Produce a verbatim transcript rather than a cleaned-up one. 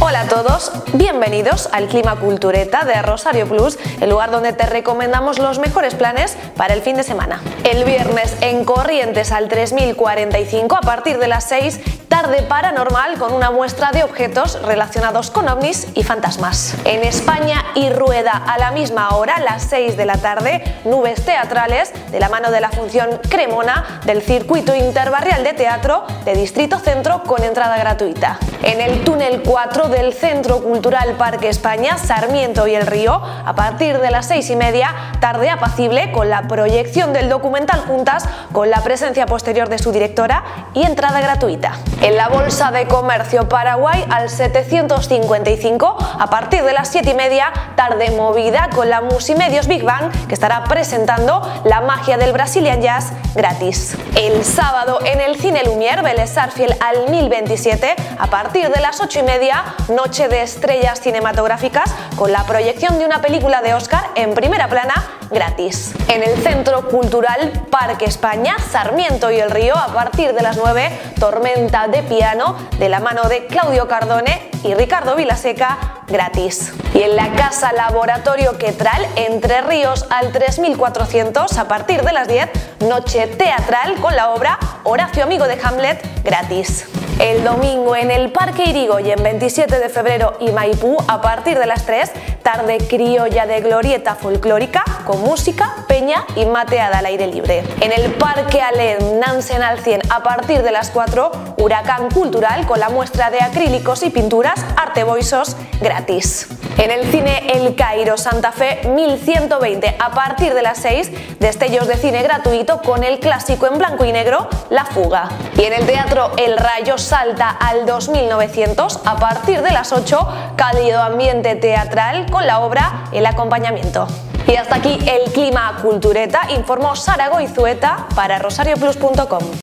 Hola a todos, bienvenidos al Clima Cultureta de Rosario Plus, el lugar donde te recomendamos los mejores planes para el fin de semana. El viernes en Corrientes al tres mil cuarenta y cinco a partir de las seis, tarde paranormal con una muestra de objetos relacionados con ovnis y fantasmas. En España y Rueda a la misma hora, las seis de la tarde, nubes teatrales de la mano de la función Cremona del Circuito Interbarrial de Teatro de Distrito Centro con entrada gratuita. En el túnel cuatro del Centro Cultural Parque España, Sarmiento y el Río, a partir de las seis y media, tarde apacible con la proyección del documental Juntas, con la presencia posterior de su directora y entrada gratuita. En la Bolsa de Comercio Paraguay al setecientos cincuenta y cinco, a partir de las siete y media, tarde movida con la Musimedios Big Bang, que estará presentando La magia del Brazilian Jazz gratis. El sábado en el Cine Lumière, Vélez Sarsfield al mil veintisiete, a partir de las ocho y media, noche de estrellas cinematográficas con la proyección de una película de Oscar en primera plana gratis. En el Centro Cultural Parque España, Sarmiento y el Río, a partir de las nueve, Tormenta de piano de la mano de Claudio Cardone y Ricardo Vilaseca gratis. Y en la Casa Laboratorio Quetral, Entre Ríos al tres mil cuatrocientos, a partir de las diez, noche teatral con la obra Horacio amigo de Hamlet gratis. El domingo en el Parque Irigoyen, veintisiete de febrero y Maipú, a partir de las tres, tarde criolla de glorieta folclórica con música, peña y mateada al aire libre. En el Parque Alén, Nansen al cien, a partir de las cuatro, huracán cultural con la muestra de acrílicos y pinturas Arte Boisos gratis. En el Cine El Cairo Santa Fe mil ciento veinte, a partir de las seis, destellos de cine gratuito con el clásico en blanco y negro La Fuga. Y en el Teatro El Rayo Salta al dos mil novecientos, a partir de las ocho, cálido ambiente teatral con la obra El acompañamiento. Y hasta aquí el Clima Cultureta, informó Sara Goizueta para rosario plus punto com.